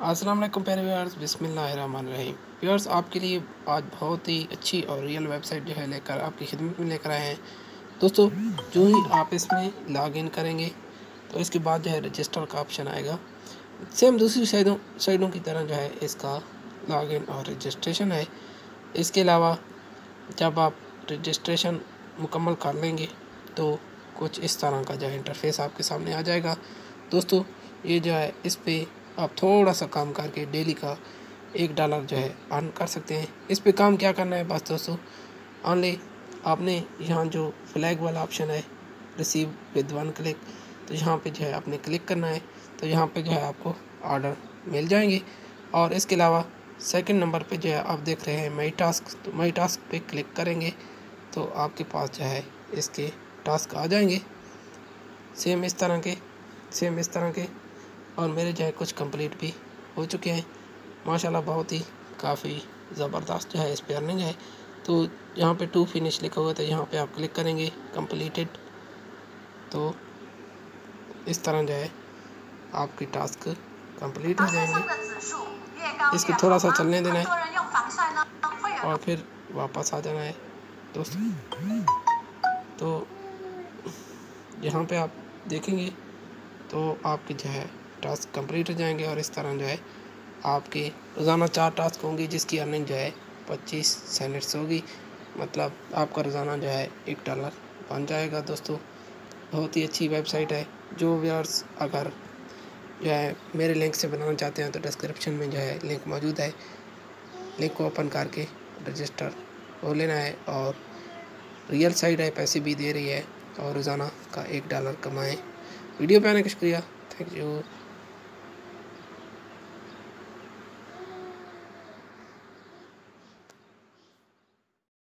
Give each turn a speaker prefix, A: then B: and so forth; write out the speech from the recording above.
A: अस्सलाम वालेकुम प्यारे व्यूअर्स, बिस्मिल्लाहिर्रहमानिर्रहीम। व्यूअर्स, आपके लिए आज बहुत ही अच्छी और रियल वेबसाइट जो है लेकर आपकी खिदमत में लेकर आए हैं। दोस्तों, जो ही आप इसमें लॉगिन करेंगे तो इसके बाद जो है रजिस्टर का ऑप्शन आएगा। सेम दूसरी साइडों की तरह जो है इसका लॉगिन और रजिस्ट्रेशन है। इसके अलावा जब आप रजिस्ट्रेशन मुकम्मल कर लेंगे तो कुछ इस तरह का जो है इंटरफेस आपके सामने आ जाएगा। दोस्तों, ये जो है इस पर आप थोड़ा सा काम करके डेली का $1 जो है अर्न कर सकते हैं। इस पे काम क्या करना है बस दोस्तों, ऑनली आपने यहाँ जो फ्लैग वाला ऑप्शन है रिसीव विद 1 क्लिक, तो यहाँ पे जो है आपने क्लिक करना है। तो यहाँ पे जो है आपको ऑर्डर मिल जाएंगे। और इसके अलावा सेकंड नंबर पे जो है आप देख रहे हैं माई टास्क, तो माई टास्क पे क्लिक करेंगे तो आपके पास जो है इसके टास्क आ जाएंगे सेम इस तरह के। और मेरे जो है कुछ कंप्लीट भी हो चुके हैं माशाल्लाह। बहुत ही काफ़ी ज़बरदस्त जो है इस पर अर्निंग है। तो यहाँ पे 2 फिनिश लिखा हुआ था, यहाँ पे आप क्लिक करेंगे कंप्लीटेड, तो इस तरह जो है आपकी टास्क कंप्लीट हो जाएंगे। इसको थोड़ा सा चलने देना है और फिर वापस आ जाना है दोस्तों। तो यहाँ पे आप देखेंगे तो आपके जो है टास्क कंप्लीट हो जाएंगे। और इस तरह जो है आपके रोज़ाना 4 टास्क होंगी जिसकी अर्निंग जो है 25 सेनेट्स होगी। मतलब आपका रोज़ाना जो है $1 बन जाएगा। दोस्तों, बहुत ही अच्छी वेबसाइट है। जो व्यूअर्स अगर जो है मेरे लिंक से बनाना चाहते हैं तो डिस्क्रिप्शन में जो है लिंक मौजूद है, लिंक को ओपन करके रजिस्टर हो लेना है। और रियल साइट है, पैसे भी दे रही है और रोज़ाना का $1 कमाएँ। वीडियो पे आने का शुक्रिया, थैंक यू।